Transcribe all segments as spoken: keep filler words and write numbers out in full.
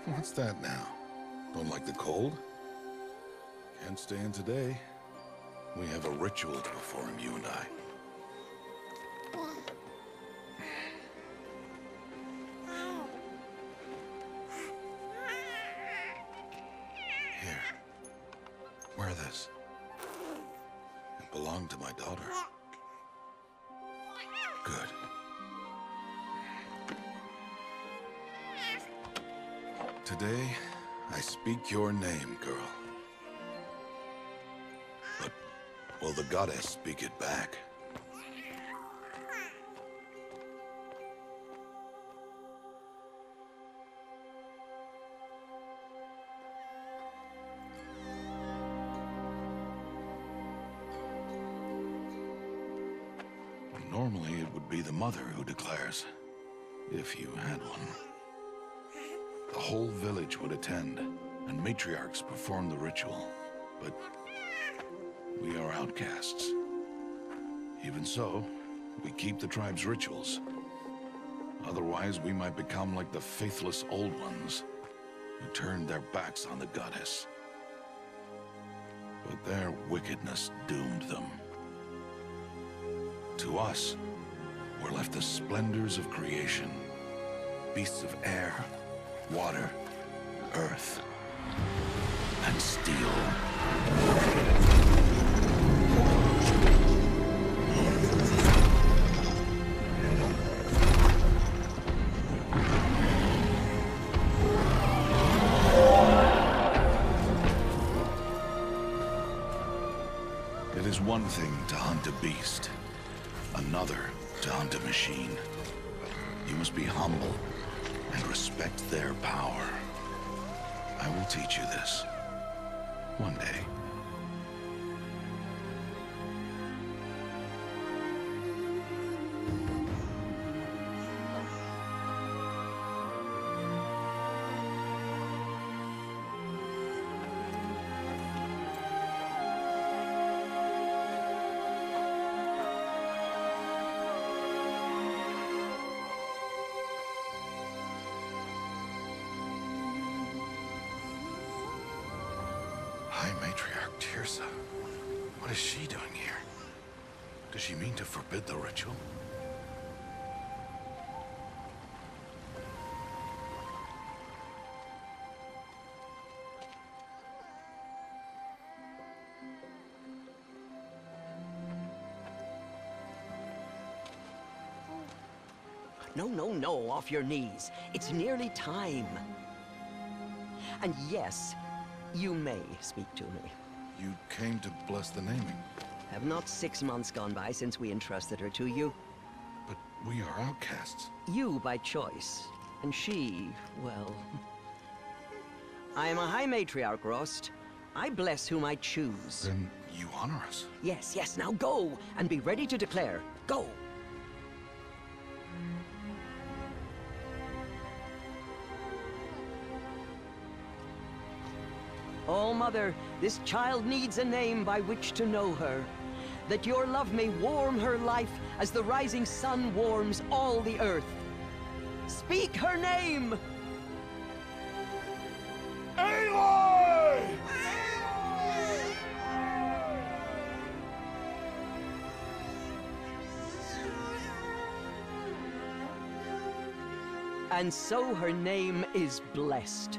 What's that now? Don't like the cold? Can't stay in today. We have a ritual to perform, you and I. Here. Wear this. It belonged to my daughter. Good. Today, I speak your name, girl. But will the goddess speak it back? Normally, it would be the mother who declares, if you had one. The whole village would attend, and matriarchs perform the ritual. But we are outcasts. Even so, we keep the tribe's rituals. Otherwise, we might become like the faithless old ones, who turned their backs on the goddess. But their wickedness doomed them. To us, were left the splendors of creation. Beasts of air, water, earth, and steel. It is one thing to hunt a beast, another to hunt a machine. You must be humble and respect their power. I will teach you this one day. High Matriarch Tirsa. What is she doing here? Does she mean to forbid the ritual? No, no, no, off your knees. It's nearly time. And yes, you may speak to me. You came to bless the naming. Have not six months gone by since we entrusted her to you? But we are outcasts. You by choice, and she, well... I am a High Matriarch, Rost. I bless whom I choose. Then you honor us. Yes, yes, now go, and be ready to declare. Go! Oh, Mother, this child needs a name by which to know her. That your love may warm her life as the rising sun warms all the earth. Speak her name! Aloy! And so her name is blessed.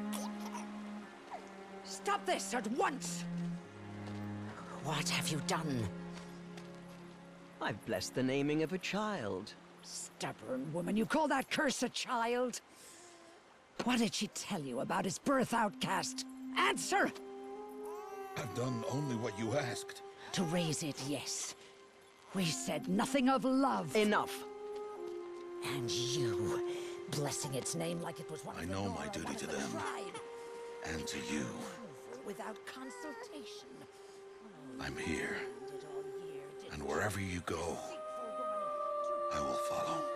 Stop this at once! What have you done? I've blessed the naming of a child. Stubborn woman, you call that curse a child? What did she tell you about his birth, outcast? Answer! I've done only what you asked. To raise it, yes. We said nothing of love. Enough. And you, blessing its name like it was one I of the know Nora, my duty one to of the them. tribe. And to you. Without consultation. I'm here. And wherever you go, I will follow.